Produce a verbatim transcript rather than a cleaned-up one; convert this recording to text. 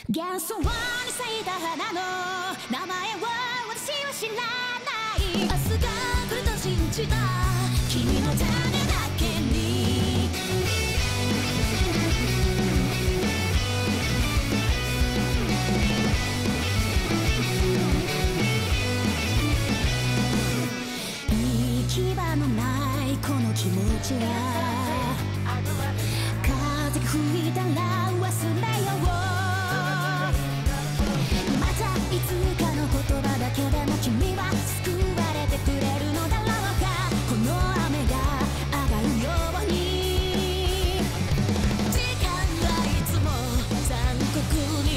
幻想に咲いた花の名前を私は知らない明日が来ると信じた君の種だけに行き場のないこの気持ちは風が吹いたら忘れよういつかの言葉だけでも君は救われてくれるのだろうかこの雨が上がるように時間はいつも残酷に